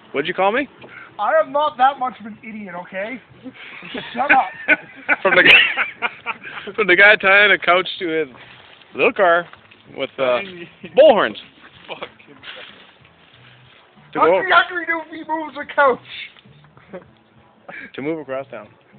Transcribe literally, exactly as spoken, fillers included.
What'd you call me? I am not that much of an idiot, okay? Shut up. From the guy, from the guy tying a couch to his little car with uh, bullhorns. Fucking. To go Hungry, hungry newfie moves a couch. to move across town.